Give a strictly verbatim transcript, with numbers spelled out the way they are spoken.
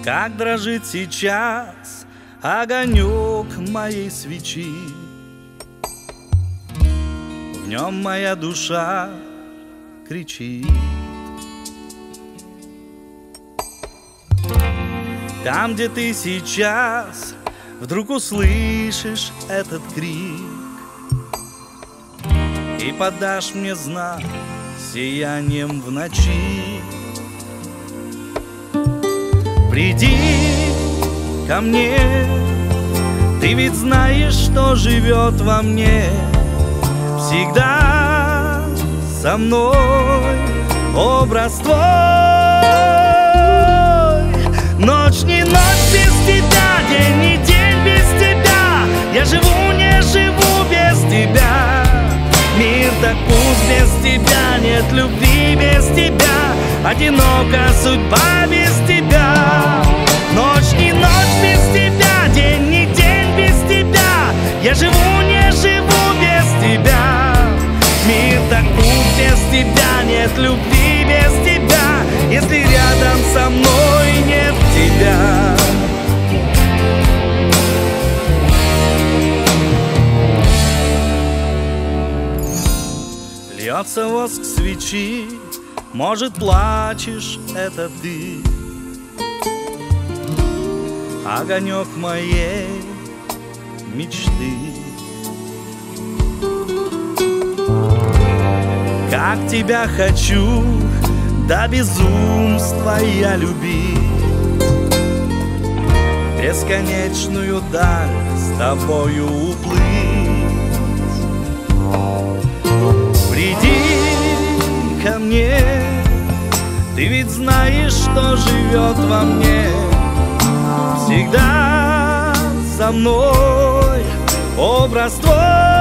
Как дрожит сейчас огонек моей свечи, в нем моя душа кричит. Там, где ты сейчас, вдруг услышишь этот крик и подашь мне знак сиянием в ночи. Приди ко мне, ты ведь знаешь, что живет во мне всегда со мной образ твой. Ночь не ночь без тебя, день не день без тебя. Я живу, не живу без тебя. Мир так пуст без тебя, нет любви без тебя. Одинока судьба без тебя. Ночь не ночь без тебя, день не день без тебя. Я живу, не живу без тебя. Мир так пуст без тебя, нет любви без тебя. Если рядом со мной нет тебя. Льется воск свечи, может, плачешь, это ты. Огонек моей мечты. Как тебя хочу, до безумства я любить. Бесконечную даль с тобою уплыть. Приди ко мне, ты ведь знаешь, что живет во мне всегда со мной образ твой.